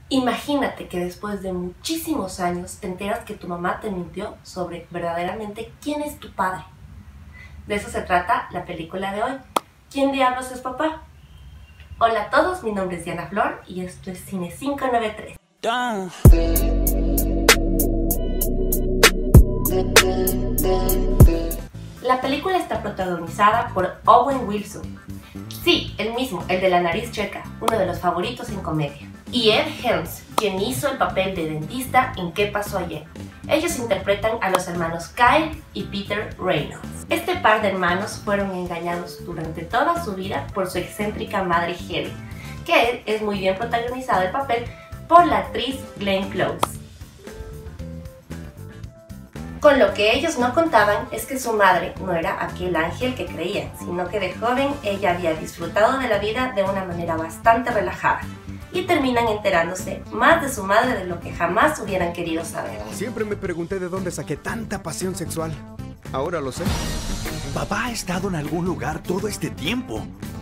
Imagínate que después de muchísimos años te enteras que tu mamá te mintió sobre verdaderamente quién es tu padre. De eso se trata la película de hoy. ¿Quién diablos es papá? Hola a todos, mi nombre es Diana Flor y esto es Cine 593. La película está protagonizada por Owen Wilson. Sí, el mismo, el de la nariz chueca, uno de los favoritos en comedia. Y Ed Helms, quien hizo el papel de dentista en ¿Qué pasó ayer? Ellos interpretan a los hermanos Kyle y Peter Reynolds. Este par de hermanos fueron engañados durante toda su vida por su excéntrica madre Helen, que es muy bien protagonizado el papel por la actriz Glenn Close. Con lo que ellos no contaban es que su madre no era aquel ángel que creían, sino que de joven ella había disfrutado de la vida de una manera bastante relajada. Y terminan enterándose más de su madre de lo que jamás hubieran querido saber. Siempre me pregunté de dónde saqué tanta pasión sexual. Ahora lo sé. Papá ha estado en algún lugar todo este tiempo.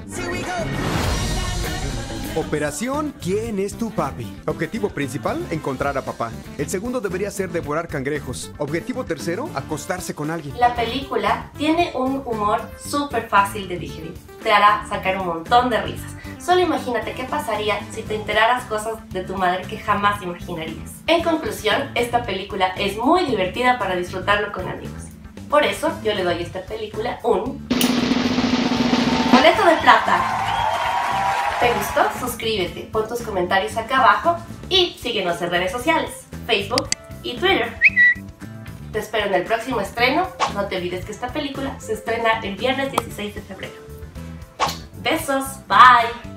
Operación ¿Quién es tu papi? Objetivo principal, encontrar a papá. El segundo debería ser devorar cangrejos. Objetivo tercero, acostarse con alguien. La película tiene un humor súper fácil de digerir. Te hará sacar un montón de risas. Solo imagínate qué pasaría si te enteraras cosas de tu madre que jamás imaginarías. En conclusión, esta película es muy divertida para disfrutarlo con amigos. Por eso yo le doy a esta película un boleto de plata. ¿Te gustó? Suscríbete, pon tus comentarios acá abajo y síguenos en redes sociales, Facebook y Twitter. Te espero en el próximo estreno. No te olvides que esta película se estrena el viernes 16 de febrero. Besos, bye.